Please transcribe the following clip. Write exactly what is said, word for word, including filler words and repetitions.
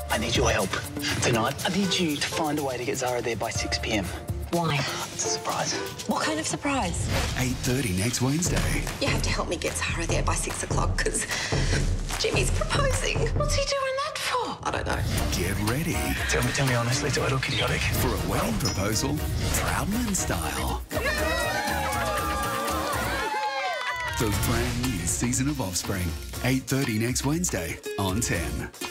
I need your help. Tonight, I need you to find a way to get Zara there by six p m. Why? It's a surprise. What kind of surprise? eight thirty next Wednesday. You have to help me get Zara there by six o'clock because Jimmy's proposing. What's he doing that for? I don't know. Get ready Tell me, tell me honestly, do I look idiotic? for a wedding proposal, Proudman style. The brand new season of Offspring. eight thirty next Wednesday on ten.